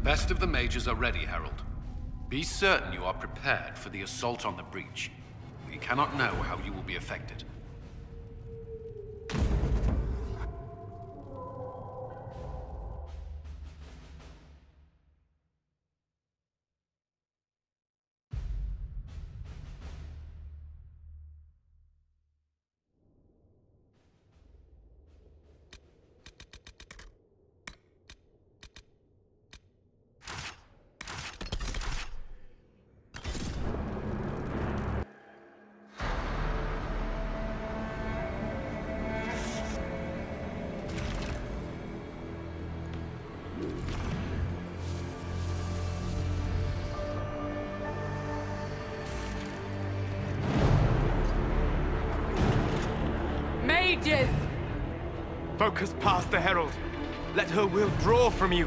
best of the mages are ready, Herald. Be certain you are prepared for the assault on the breach. We cannot know how you will be affected. Focus past the Herald. Let her will draw from you.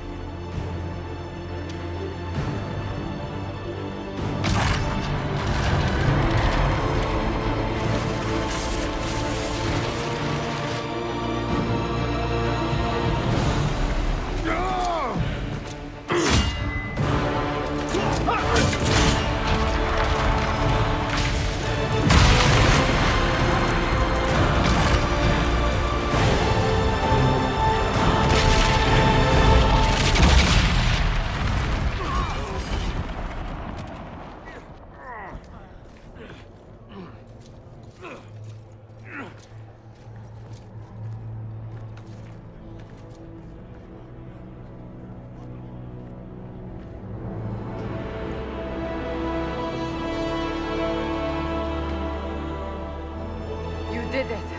Did it.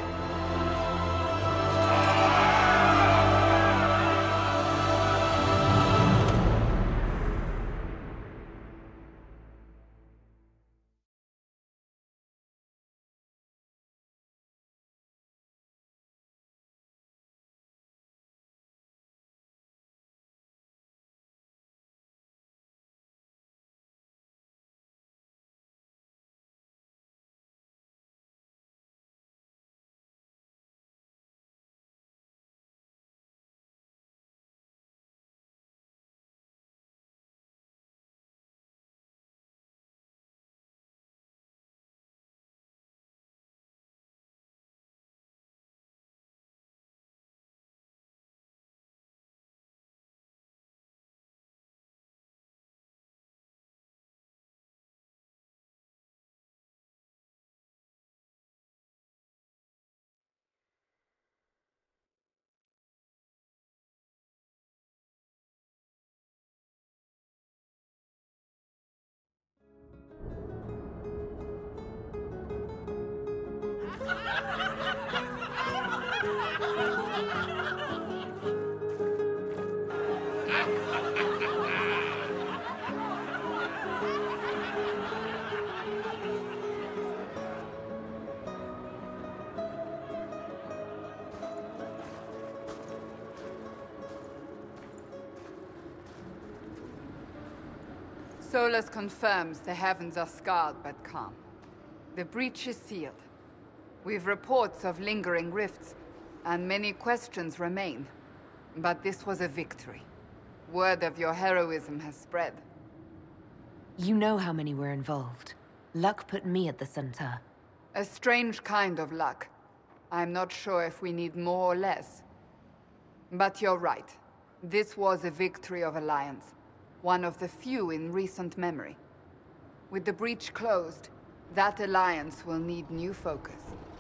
Solas confirms the heavens are scarred but calm. The breach is sealed. We've reports of lingering rifts, and many questions remain. But this was a victory. Word of your heroism has spread. You know how many were involved. Luck put me at the center. A strange kind of luck. I'm not sure if we need more or less. But you're right. This was a victory of Alliance. One of the few in recent memory. With the breach closed, that alliance will need new focus.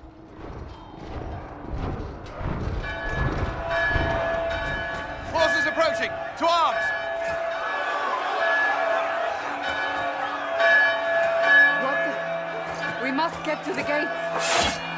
Forces approaching! To arms! What the... We must get to the gates!